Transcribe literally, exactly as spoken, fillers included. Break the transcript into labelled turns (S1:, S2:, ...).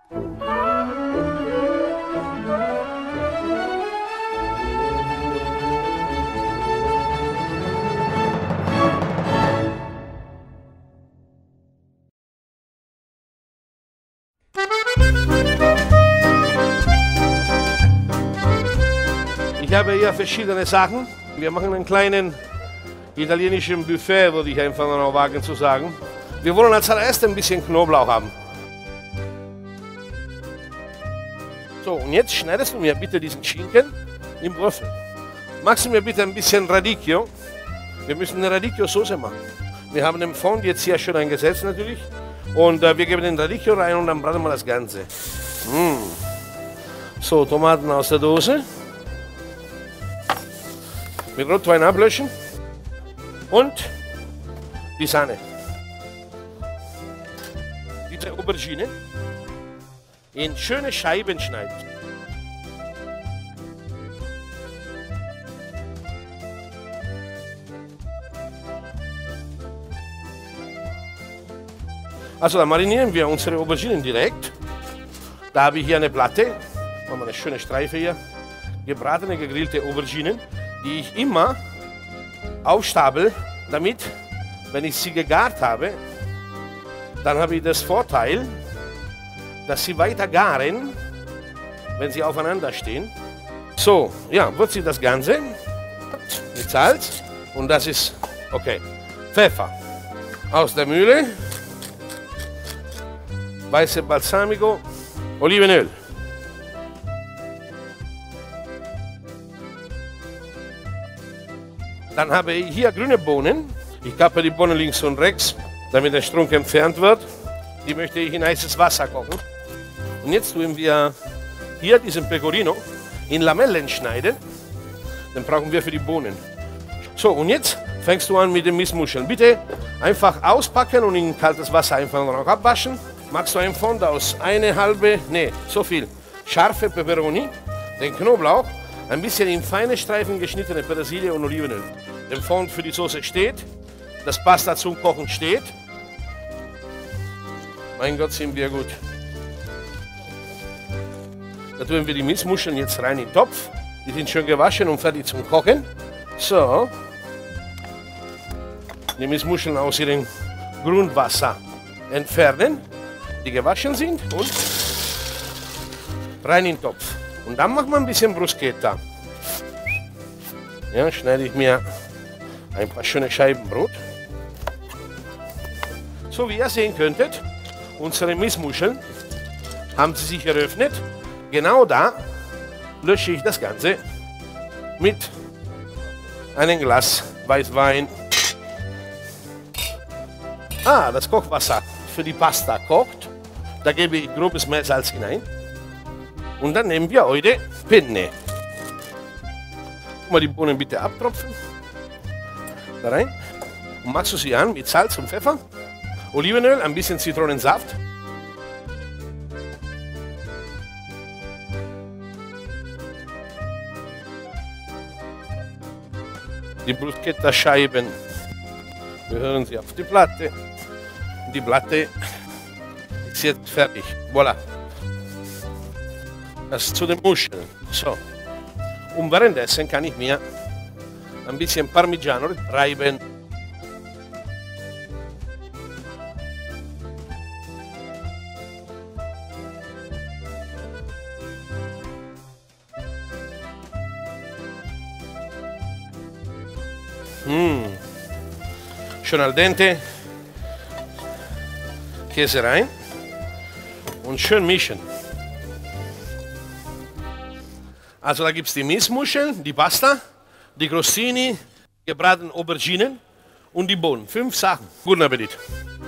S1: Ich habe hier verschiedene Sachen. Wir machen einen kleinen italienischen Buffet, würde ich einfach noch wagen zu sagen. Wir wollen als allererstes ein bisschen Knoblauch haben. So, und jetzt schneidest du mir bitte diesen Schinken im Würfel. Machst du mir bitte ein bisschen Radicchio. Wir müssen eine Radicchio-Soße machen. Wir haben den Fond jetzt hier schön eingesetzt natürlich. Und äh, wir geben den Radicchio rein und dann braten wir das Ganze. Mm. So, Tomaten aus der Dose. Mit Rotwein ablöschen. Und die Sahne. Diese Aubergine in schöne Scheiben schneiden. Also dann marinieren wir unsere Auberginen direkt. Da habe ich hier eine Platte, machen wir eine schöne Streife hier, gebratene, gegrillte Auberginen, die ich immer aufstapel, damit, wenn ich sie gegart habe, dann habe ich das Vorteil, dass sie weiter garen, wenn sie aufeinander stehen. So, ja, würze ich das Ganze mit Salz und das ist okay. Pfeffer aus der Mühle, weiße Balsamico, Olivenöl. Dann habe ich hier grüne Bohnen. Ich kappe die Bohnen links und rechts, damit der Strunk entfernt wird. Die möchte ich in heißes Wasser kochen. Und jetzt tun wir hier diesen Pecorino in Lamellen schneiden. Den brauchen wir für die Bohnen. So, und jetzt fängst du an mit den Missmuscheln. Bitte einfach auspacken und in kaltes Wasser einfach noch abwaschen. Machst du einen Fond aus eine halbe, nee, so viel scharfe Peperoni, den Knoblauch, ein bisschen in feine Streifen geschnittene Petersilie und Olivenöl. Der Fond für die Soße steht, das Pasta zum Kochen steht. Mein Gott, sind wir gut. Da tun wir die Missmuscheln jetzt rein in den Topf. Die sind schön gewaschen und fertig zum Kochen. So. Die Missmuscheln aus ihrem Grundwasser entfernen, die gewaschen sind, und rein in den Topf. Und dann machen wir ein bisschen Bruschetta. Ja, schneide ich mir ein paar schöne Scheiben Brot. So wie ihr sehen könntet, unsere Missmuscheln haben sie sich eröffnet. Genau da lösche ich das Ganze mit einem Glas Weißwein. Ah, das Kochwasser für die Pasta kocht. Da gebe ich grobes Meersalz hinein. Und dann nehmen wir heute Penne. Mal die Bohnen bitte abtropfen. Da rein. Und machst du sie an mit Salz und Pfeffer, Olivenöl, ein bisschen Zitronensaft. Die Bruschetta-Scheiben. Wir hören sie auf die Platte. Die Platte ist jetzt fertig. Voilà. Das zu den Muscheln. So. Und währenddessen kann ich mir ein bisschen Parmigiano reiben. Mmh. Schön al dente. Käse rein und schön mischen. Also da gibt es die Missmuscheln, die Pasta, die Crostini, gebratenen Auberginen und die Bohnen. Fünf Sachen. Guten Appetit.